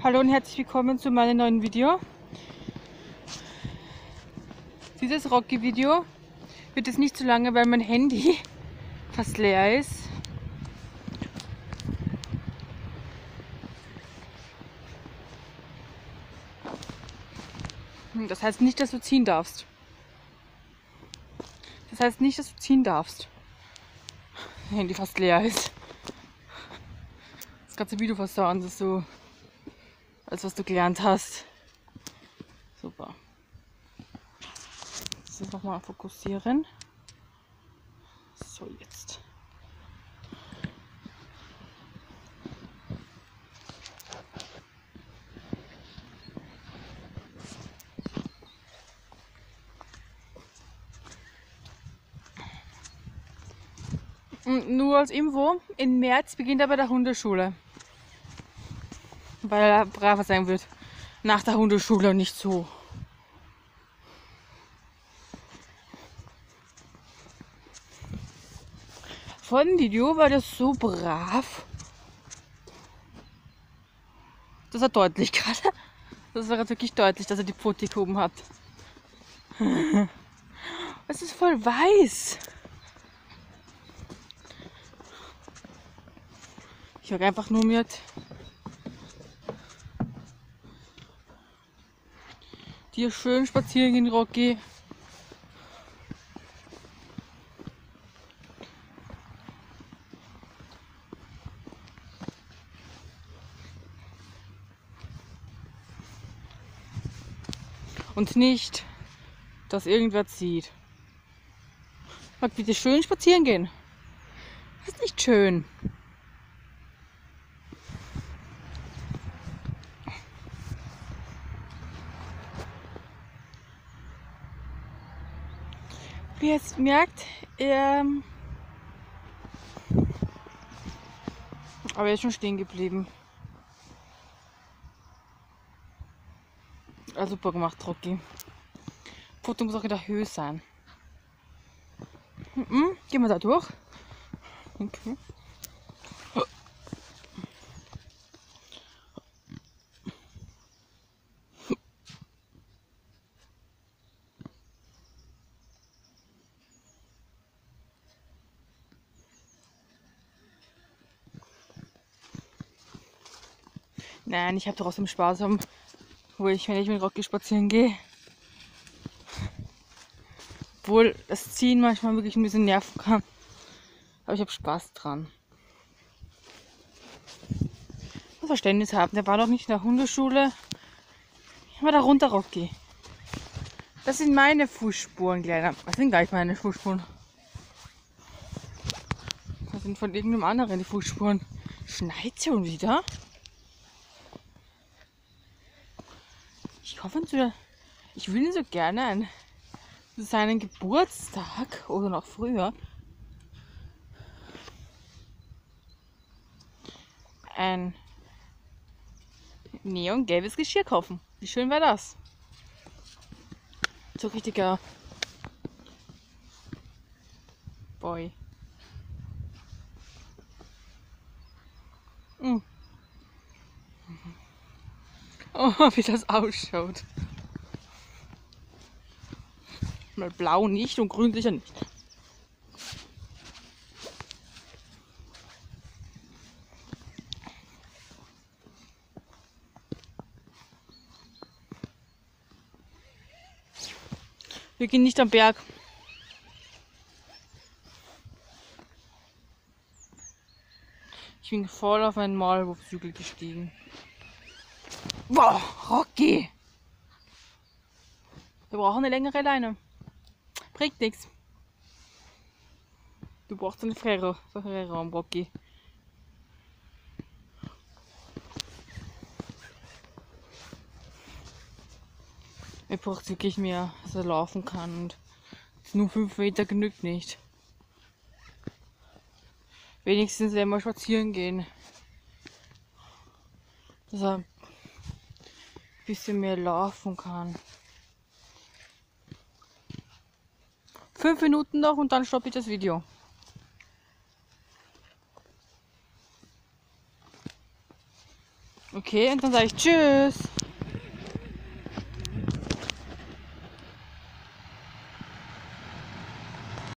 Hallo und herzlich willkommen zu meinem neuen Video. Dieses Rocky-Video wird jetzt nicht so lange, weil mein Handy fast leer ist. Das heißt nicht, dass du ziehen darfst. Das heißt nicht, dass du ziehen darfst. Mein Handy fast leer ist. Das ganze Video versauen, das so, als was du gelernt hast. Super. So, nochmal fokussieren. So, jetzt. Und nur als Info, im März beginnt er bei der Hundeschule. Weil er braver sein wird. Nach der Hundeschule und nicht so. Vor dem Video war der so brav. Das war deutlich gerade. Das war jetzt wirklich deutlich, dass er die Pfote gehoben hat. Es ist voll weiß. Ich habe einfach nur mit dir schön spazieren gehen, Rocky. Und nicht, dass irgendwer zieht. Mag bitte schön spazieren gehen. Das ist nicht schön. Wie ihr jetzt merkt, aber er ist schon stehen geblieben. Ah, super gemacht, Rocky. Foto muss auch in der Höhe sein. Gehen wir da durch. Okay. Nein, ich habe trotzdem Spaß, wenn ich mit Rocky spazieren gehe. Obwohl das Ziehen manchmal wirklich ein bisschen nerven kann. Aber ich habe Spaß dran. Ich muss Verständnis haben, der war doch nicht in der Hundeschule. Ich war da runter, Rocky. Das sind meine Fußspuren, Kleiner. Das sind gar nicht meine Fußspuren. Das sind von irgendeinem anderen die Fußspuren. Schneit schon wieder? Ich will so gerne zu seinem Geburtstag oder noch früher ein neongelbes Geschirr kaufen. Wie schön wäre das? So richtiger Boy. Oh, wie das ausschaut. Mal blau nicht und grün sicher nicht. Wir gehen nicht am Berg. Ich bin voll auf einen Maulwurfshügel gestiegen. Boah, Rocky! Wir brauchen eine längere Leine. Bringt nichts. Du brauchst eine freie Raum, Rocky. Er braucht wirklich mehr, dass er laufen kann. Und nur 5 Meter genügt nicht. Wenigstens wenn wir spazieren gehen. Dass er ein bisschen mehr laufen kann. 5 Minuten noch und dann stoppe ich das Video. Okay, und dann sage ich Tschüss.